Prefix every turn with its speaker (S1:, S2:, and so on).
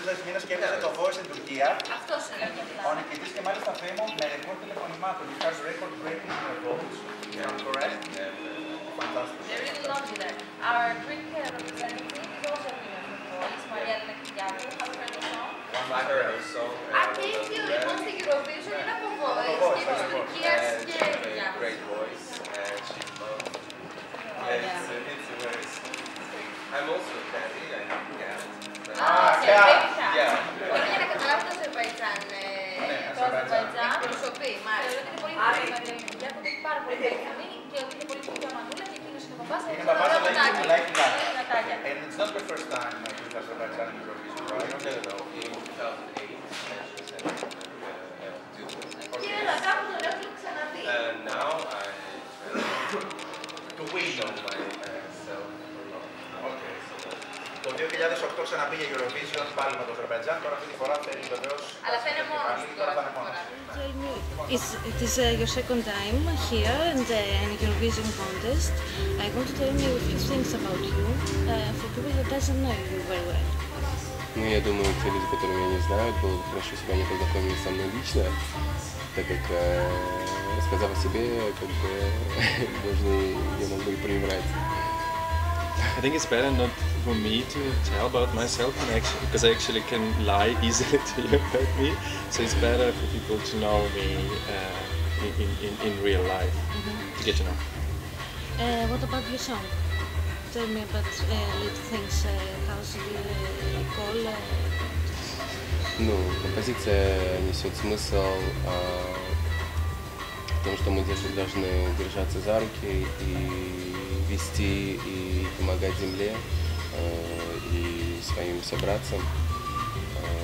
S1: 4 μήνες κέρδισε το Voice στην Τουρκία.
S2: Αυτός είναι.
S1: Ο νικητής και μάλιστα famous με ρεκόρ τηλεφωνημάτων. He has record breaking votes. Am I correct? Fantastic.
S2: They really love you there. Our Greek representative is also a winner for Voice, Maria Elena Kyriakou. Have you heard the song?
S1: I heard her song.
S2: Αντίθετο λοιπόν στην Eurovision είναι από Voice και της Τουρκίας και Liagkas.
S3: Great voice and she loves it. It's a very I'm also a daddy, I have a cat.
S2: Μόνο για να καταλάβω το Αζερβαϊτζάν. Το Αζερβαϊτζάν εκπροσωπεί, μάλιστα. Είναι πολύ μεγάλη δουλειά που έχει πάρα πολύ καλή και ότι είναι πολύ πολύ μανούλα και εκείνος είναι ο παπάς.
S1: Είναι παπάς, αλλά έχει πουλάκι. And it's not the first time with Azerbaijan in Eurovision, right?
S3: No. In 2008,
S2: Και έλα, κάπου τον έχω ξαναδεί.
S3: and now I to win on myself.
S1: Okay. Το 2008 ξαναπήγε Eurovision πάλι με το Αζερβαϊτζάν, τώρα αυτή τη φορά θέλει βεβαίως.
S2: Αλλά θα είναι μόνος του
S1: τώρα. Θα είναι μόνος.
S4: It is your second time here in the Eurovision contest. I want to tell you a few things about you for people that doesn't know you very well.
S3: Ну, я думаю, те люди, которые меня не знают, было бы хорошо, если бы они познакомились со мной лично, так как, рассказав о себе, как бы, я мог бы и проиграть.
S5: I think it's better not for me to tell about myself because I actually can lie easily to you about me. So it's better for people to know me in real life, to get to know.
S4: What about your song? Tell me about little things. How's the call?
S3: Ну, композиция несет смысл в том, что мы должны держаться за руки и вести и помогать земле и своим собратцам.